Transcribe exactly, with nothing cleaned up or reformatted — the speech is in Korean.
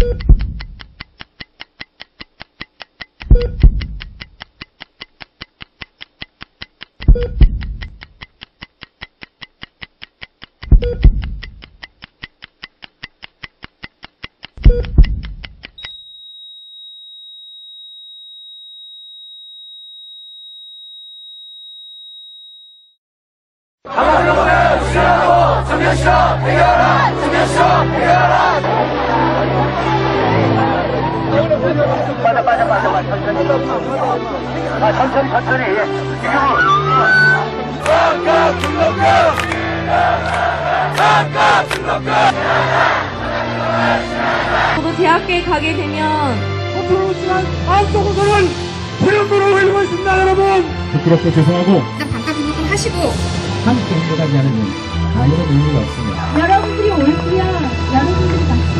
강화병원을 실현하고 청년실업 해결하라! 청년실업 해결하라! 빠져 빠져 빠져 빠져 천천히 아 천천히 천천히 지금은 각각 등록금 각각 등록금 저도 대학교에 가게 되면 앞으로 지난 안동고사는 불현도로 흘리고 있습니다 여러분. 부끄럽고 죄송하고 일단 반가 등록금 하시고 한 정도가 하는 건 아무런 의미가 없습니다. 여러분들이 올 거야. 여러분들이